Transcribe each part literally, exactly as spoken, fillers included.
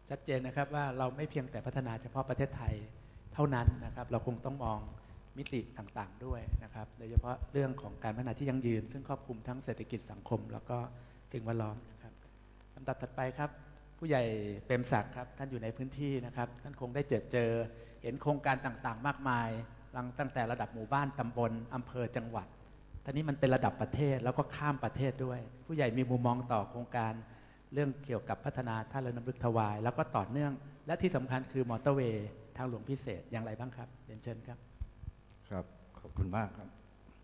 ชัดเจนนะครับว่าเราไม่เพียงแต่พัฒนาเฉพาะประเทศไทยเท่านั้นนะครับเราคงต้องมองมิติต่างๆด้วยนะครับโดยเฉพาะเรื่องของการพัฒนาที่ยั่งยืนซึ่งครอบคลุมทั้งเศรษฐกิจสังคมแล้วก็สิ่งแวดล้อมนะครับลำดับถัดไปครับผู้ใหญ่เปรมศักดิ์ครับท่านอยู่ในพื้นที่นะครับท่านคงได้เจอเจอเห็นโครงการต่างๆมากมายตั้งแต่ระดับหมู่บ้านตำบลอำเภอจังหวัดทีนี้มันเป็นระดับประเทศแล้วก็ข้ามประเทศด้วยผู้ใหญ่มีมุมมองต่อโครงการเรื่องเกี่ยวกับพัฒนาท่าเรือน้ำลึกถวายแล้วก็ต่อเนื่องและที่สำคัญคือมอเตอร์เวย์ทางหลวงพิเศษอย่างไรบ้างครับเรียนเชิญครับครับขอบคุณมากครับ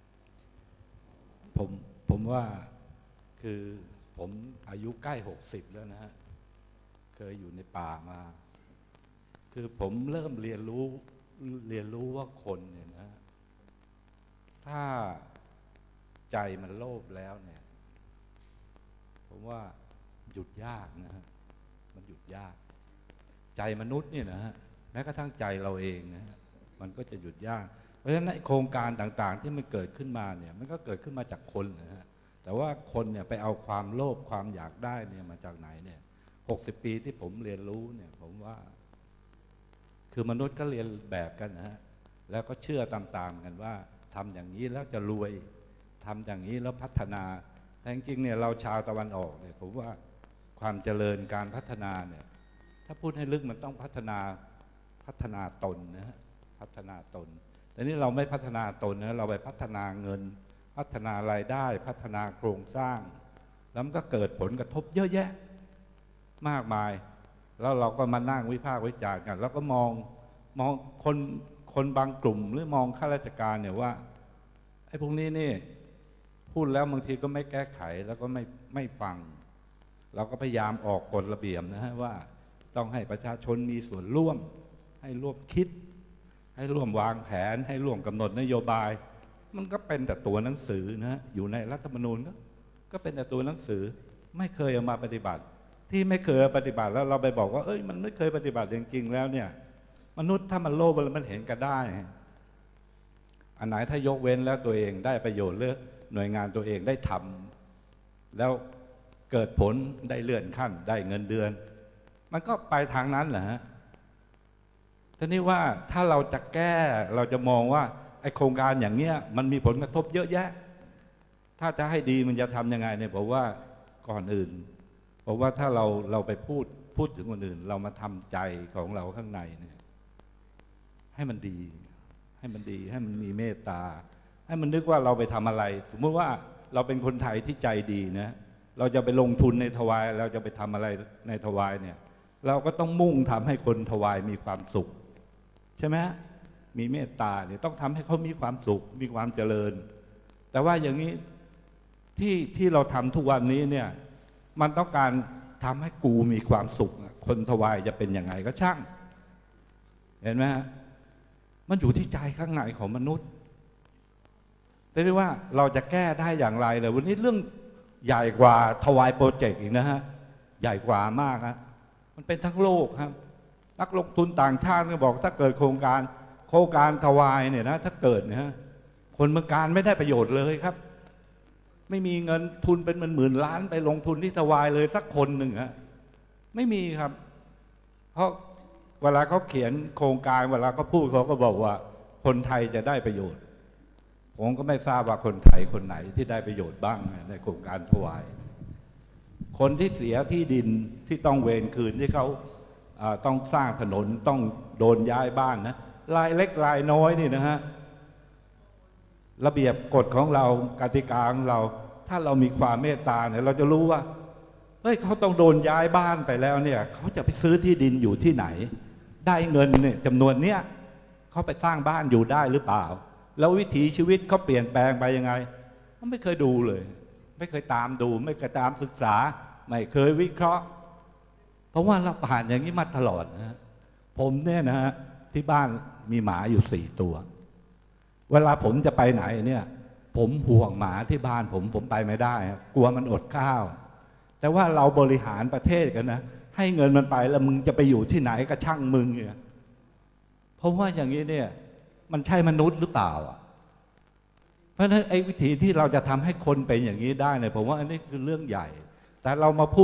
ผมผมว่าคือผมอายุใกล้หกสิบแล้วนะฮะเคยอยู่ในป่ามาคือผมเริ่มเรียนรู้เรียนรู้ว่าคนเนี่ยนะถ้าใจมันโลภแล้วเนี่ยผมว่าหยุดยากนะฮะมันหยุดยากใจมนุษย์เนี่ยนะฮะแม้กระทั่งใจเราเองนะฮะมันก็จะหยุดยากเพราะฉะนั้นโครงการต่างๆที่มันเกิดขึ้นมาเนี่ยมันก็เกิดขึ้นมาจากคนนะฮะแต่ว่าคนเนี่ยไปเอาความโลภความอยากได้เนี่ยมาจากไหนเนี่ยหกสิบปีที่ผมเรียนรู้เนี่ยผมว่าคือมนุษย์ก็เรียนแบบกันนะฮะแล้วก็เชื่อตามๆกันว่าทำอย่างนี้แล้วจะรวยทำอย่างนี้แล้วพัฒนาแต่จริงๆเนี่ยเราชาวตะวันออกเนี่ยผมว่าความเจริญการพัฒนาเนี่ยถ้าพูดให้ลึกมันต้องพัฒนาพัฒนาตนนะฮะพัฒนาตนแต่นี่เราไม่พัฒนาตนนะเราไปพัฒนาเงินพัฒนารายได้พัฒนาโครงสร้างแล้วมันก็เกิดผลกระทบเยอะแยะมากมายแล้วเราก็มานั่งวิพากษ์วิจารณ์กันแล้วก็มองมองคนคนบางกลุ่มหรือมองข้าราชการเนี่ยว่าไอ้พวกนี้นี่พูดแล้วบางทีก็ไม่แก้ไขแล้วก็ไม่ไม่ฟังเราก็พยายามออกกฎระเบียบนะฮะว่าต้องให้ประชาชนมีส่วนร่วมให้ร่วมคิดให้ร่วมวางแผนให้ร่วมกำหนดนโยบายมันก็เป็นแต่ตัวหนังสือนะอยู่ในรัฐธรรมนูญก็ก็เป็นแต่ตัวหนังสือไม่เคยเอามาปฏิบัติที่ไม่เคยปฏิบัติแล้วเราไปบอกว่าเอ้ยมันไม่เคยปฏิบัติจริงๆแล้วเนี่ยมนุษย์ถ้ามันโลภมันเห็นกันได้อันไหนถ้ายกเว้นแล้วตัวเองได้ประโยชน์เลือกหน่วยงานตัวเองได้ทำแล้วเกิดผลได้เลื่อนขั้นได้เงินเดือนมันก็ไปทางนั้นแหละฮะทีนี้ว่าถ้าเราจะแก้เราจะมองว่าไอโครงการอย่างเนี้ยมันมีผลกระทบเยอะแยะถ้าจะให้ดีมันจะทำยังไงเนี่ยผมว่าก่อนอื่นผมว่าถ้าเราเราไปพูดพูดถึงคนอื่นเรามาทำใจของเราข้างในเนี่ยให้มันดีให้มันดีให้มันมีเมตตาให้มันนึกว่าเราไปทำอะไรสมมติว่าเราเป็นคนไทยที่ใจดีนะเราจะไปลงทุนในถวายเราจะไปทำอะไรในถวายเนี่ยเราก็ต้องมุ่งทำให้คนถวายมีความสุขใช่ไหมมีเมตตาเนี่ยต้องทำให้เขามีความสุขมีความเจริญแต่ว่าอย่างนี้ที่ที่เราทำทุกวันนี้เนี่ยมันต้องการทำให้กูมีความสุขคนถวายจะเป็นยังไงก็ช่างเห็นไหมฮะมันอยู่ที่ใจข้างในของมนุษย์แต่ที่ว่าเราจะแก้ได้อย่างไรเลยวันนี้เรื่องใหญ่กว่าถวายโปรเจกต์อีกนะฮะใหญ่กว่ามากฮะมันเป็นทั้งโลกครับนักลงทุนต่างชาติก็บอกถ้าเกิดโครงการโครงการถวายเนี่ยนะถ้าเกิดเนี่ยคนเมืองการไม่ได้ประโยชน์เลยครับไม่มีเงินทุนเป็นหมื่นล้านไปลงทุนที่ถวายเลยสักคนหนึ่งฮะไม่มีครับเพราะเวลาเขาเขียนโครงการเวลาเขาพูดเขาก็บอกว่าคนไทยจะได้ประโยชน์ผมก็ไม่ทราบว่าคนไทยคนไหนที่ได้ประโยชน์บ้างในโครงการถวายคนที่เสียที่ดินที่ต้องเวรคืนที่เขาต้องสร้างถนนต้องโดนย้ายบ้านนะรายเล็กรายน้อยนี่นะฮะระเบียบกฎของเรากติกาของเราถ้าเรามีความเมตตาเนี่ยเราจะรู้ว่าเฮ้ยเขาต้องโดนย้ายบ้านไปแล้วเนี่ยเขาจะไปซื้อที่ดินอยู่ที่ไหนได้เงินเนี่ยจำนวนเนี้ยเขาไปสร้างบ้านอยู่ได้หรือเปล่าแล้ววิถีชีวิตเขาเปลี่ยนแปลงไปยังไงเขาไม่เคยดูเลยไม่เคยตามดูไม่เคยตามศึกษาไม่เคยวิเคราะห์เพราะว่าเราผ่านอย่างนี้มาตลอดนะผมเนี่ยนะฮะที่บ้านมีหมาอยู่สี่ตัวเวลาผมจะไปไหนเนี่ยผมห่วงหมาที่บ้านผมผมไปไม่ได้กลัวมันอดข้าวแต่ว่าเราบริหารประเทศกันนะให้เงินมันไปแล้วมึงจะไปอยู่ที่ไหนก็ช่างมึงเนี่ยเพราะว่าอย่างนี้เนี่ยมันใช่มนุษย์หรือเปล่าอ่ะเพราะฉะนั้นไอ้วิธีที่เราจะทำให้คนเป็นอย่างนี้ได้เนี่ยผมว่าอันนี้คือเรื่องใหญ่แต่เรามาพูด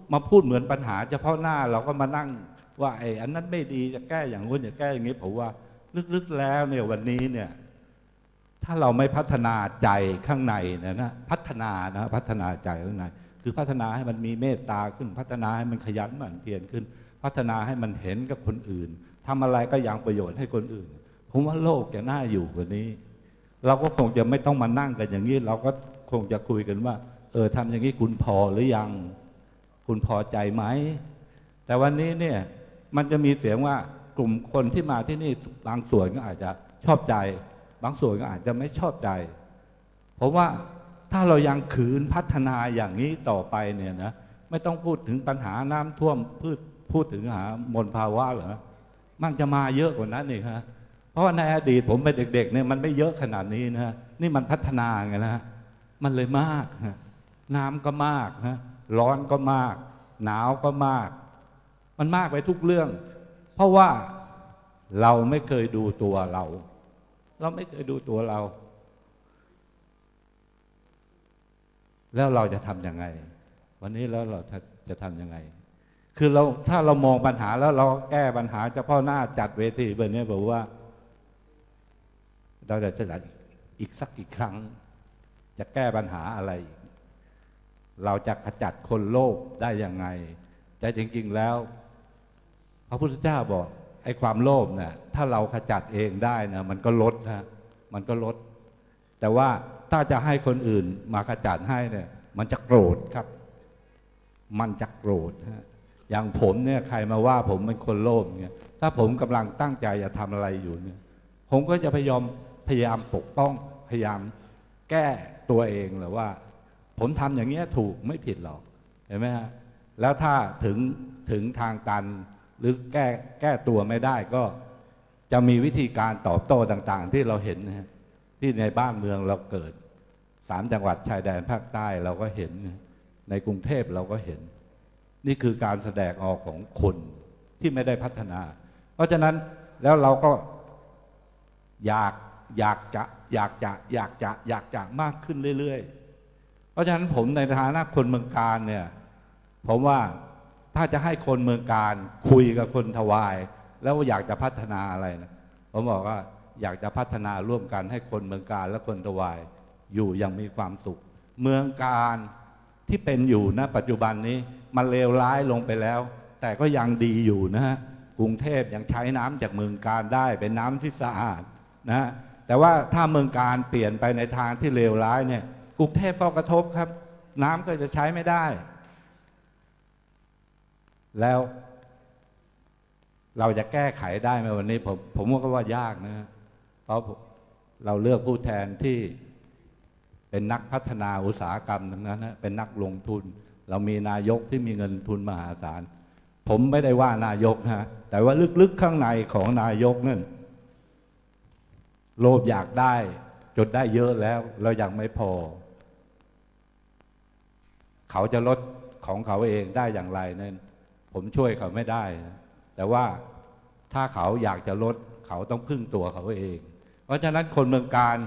มาพูดเหมือนปัญหาเฉพาะหน้าเราก็มานั่งว่าไอ้อันนั้นไม่ดีจะแก้อย่างงู้นจะแก้อย่างนี้ผมว่าลึกๆแล้วเนี่ยวันนี้เนี่ยถ้าเราไม่พัฒนาใจข้างในนะนะพัฒนานะพัฒนาใจข้างในคือพัฒนาให้มันมีเมตตาขึ้นพัฒนาให้มันขยันหมั่นเพียรขึ้นพัฒนาให้มันเห็นกับคนอื่นทำอะไรก็ยังประโยชน์ให้คนอื่นผมว่าโลกจะน่าอยู่กว่านี้เราก็คงจะไม่ต้องมานั่งกันอย่างนี้เราก็คงจะคุยกันว่าเออทำอย่างนี้คุณพอหรือยังคุณพอใจไหมแต่วันนี้เนี่ยมันจะมีเสียงว่ากลุ่มคนที่มาที่นี่บางส่วนก็อาจจะชอบใจบางส่วนก็อาจจะไม่ชอบใจเพราะว่าถ้าเรายังขืนพัฒนาอย่างนี้ต่อไปเนี่ยนะไม่ต้องพูดถึงปัญหาน้ำท่วมพืชพูดถึงหามลภาวะเหรอมันจะมาเยอะกว่านั้นอีกฮะเพราะว่าในอดีตผมเป็นเด็กๆเนี่ยมันไม่เยอะขนาดนี้นะนี่มันพัฒนาไงนะฮะมันเลยมากฮะน้ำก็มากฮะร้อนก็มากหนาวก็มากมันมากไปทุกเรื่องเพราะว่าเราไม่เคยดูตัวเราเราไม่เคยดูตัวเราแล้วเราจะทำยังไงวันนี้แล้วเราจะทำยังไงคือเราถ้าเรามองปัญหาแล้วเราแก้ปัญหาเฉพาะหน้าจัดเวทีแบบนี้บอกว่าเราจะจัดอีกสักกี่ครั้งจะแก้ปัญหาอะไรเราจะขจัดคนโลภได้ยังไงแต่จริงๆแล้วพระพุทธเจ้าบอกไอ้ความโลภเนี่ยถ้าเราขจัดเองได้นะมันก็ลดนะมันก็ลดแต่ว่าถ้าจะให้คนอื่นมาขจัดให้เนี่ยมันจะโกรธครับมันจะโกรธฮะอย่างผมเนี่ยใครมาว่าผมเป็นคนโลภเนี่ยถ้าผมกำลังตั้งใจจะทำอะไรอยู่เนี่ยผมก็จะพยายามพยายามปกป้องพยายามแก้ตัวเองหรือว่าผมทำอย่างเงี้ยถูกไม่ผิดหรอกเห็นไหมฮะแล้วถ้าถึงถึงทางตันหรือแก้แก้ตัวไม่ได้ก็จะมีวิธีการตอบโต้ต่างๆที่เราเห็นนะที่ในบ้านเมืองเราเกิดสามจังหวัดชายแดนภาคใต้เราก็เห็นในกรุงเทพเราก็เห็นนี่คือการแสดงออกของคนที่ไม่ได้พัฒนาเพราะฉะนั้นแล้วเราก็อยากอยากจะอยากจะอยากจะอยากจะมากขึ้นเรื่อยๆเพราะฉะนั้นผมในฐานะคนเมืองการเนี่ยผมว่าถ้าจะให้คนเมืองการคุยกับคนทวายแล้วอยากจะพัฒนาอะไรนะผมบอกว่าอยากจะพัฒนาร่วมกันให้คนเมืองการและคนทวายอยู่อย่างมีความสุขเมืองการที่เป็นอยู่ณปัจจุบันนี้มันเลวร้ายลงไปแล้วแต่ก็ยังดีอยู่นะฮะกรุงเทพยังใช้น้ำจากเมืองการได้เป็นน้ำที่สะอาดนะฮะแต่ว่าถ้าเมืองการเปลี่ยนไปในทางที่เลวร้ายเนี่ยกรุงเทพก็กระทบครับน้ำก็จะใช้ไม่ได้แล้วเราจะแก้ไขได้ไหมวันนี้ผมผมก็ว่ายากนะเพราะเราเลือกผู้แทนที่เป็นนักพัฒนาอุตสาหกรรมทั้งนั้นนะเป็นนักลงทุนเรามีนายกที่มีเงินทุนมหาศาลผมไม่ได้ว่านายกนะแต่ว่าลึกๆข้างในของนายกนั่นโลภอยากได้จนได้เยอะแล้วเรายังไม่พอเขาจะลดของเขาเองได้อย่างไรนั่นผมช่วยเขาไม่ได้แต่ว่าถ้าเขาอยากจะลดเขาต้องพึ่งตัวเขาเองเพราะฉะนั้นคนเมืองการ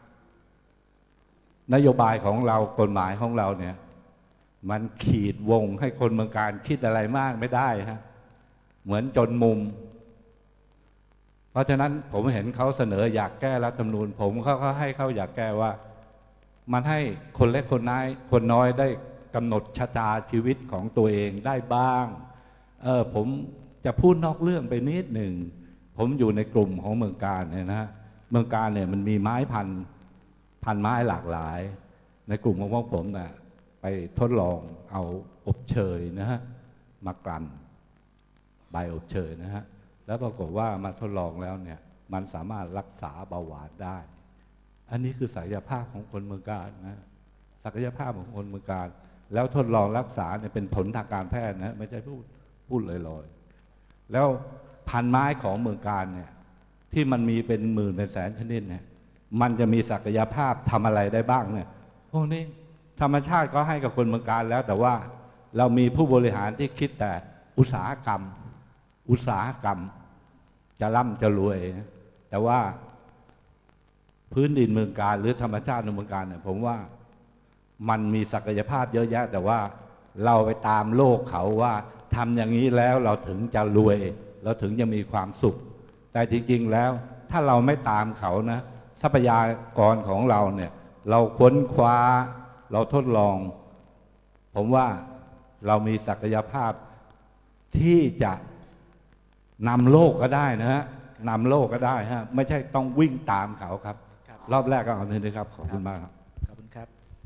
นโยบายของเรากฎหมายของเราเนี่ยมันขีดวงให้คนเมืองการคิดอะไรมากไม่ได้ฮะเหมือนจนมุมเพราะฉะนั้นผมเห็นเขาเสนออยากแก้รัฐธรรมนูญผมเขาเขาให้เขาอยากแก้ว่ามันให้คนเล็กคนน้อยคนน้อยได้กำหนดชะตาชีวิตของตัวเองได้บ้างเออผมจะพูดนอกเรื่องไปนิดหนึ่งผมอยู่ในกลุ่มของเมืองการเนี่ยนะเมืองการเนี่ยมันมีไม้พันพันไม้หลากหลายในกลุ่มของพวกผมนะไปทดลองเอาอบเชยนะฮะมากลั่นใบอบเชยนะฮะแล้วปรากฏว่ามาทดลองแล้วเนี่ยมันสามารถรักษาเบาหวานได้อันนี้คือศักยภาพของคนเมืองการนะศักยภาพของคนเมืองการแล้วทดลองรักษาเนี่ยเป็นผลทางการแพทย์นะไม่ใช่พูดพูดลอยๆแล้วพันไม้ของเมืองการเนี่ยที่มันมีเป็นหมื่นเป็นแสนชนิดเนี่ยมันจะมีศักยภาพทำอะไรได้บ้างเนี่ยพวกนี้ธรรมชาติก็ให้กับคนเมืองการแล้วแต่ว่าเรามีผู้บริหารที่คิดแต่อุตสาหกรรมอุตสาหกรรมจะร่ำจะรวยแต่ว่าพื้นดินเมืองการหรือธรรมชาติในเมืองการเนี่ยผมว่ามันมีศักยภาพเยอะแยะแต่ว่าเราไปตามโลกเขาว่าทำอย่างนี้แล้วเราถึงจะรวยเราถึงจะมีความสุขแต่จริงๆแล้วถ้าเราไม่ตามเขานะทรัพยากรของเราเนี่ยเราค้นคว้าเราทดลองผมว่าเรามีศักยภาพที่จะนำโลกก็ได้นะฮะนำโลกก็ได้ฮะไม่ใช่ต้องวิ่งตามเขาครับรอบแรกก็เอาเท่านี้ครับขอบคุณมากครับ